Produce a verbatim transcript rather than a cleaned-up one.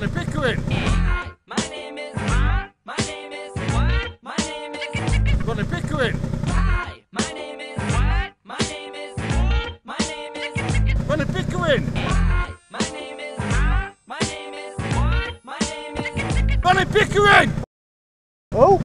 Ronnie Pickering. Hi, my name is. My name is. What? My name is. Ronnie Pickering. Hi, my name is. What? My name is. My name is. Ronnie Pickering. Hi, my name is. My name is. What? My name is. Ronnie Pickering. Oh.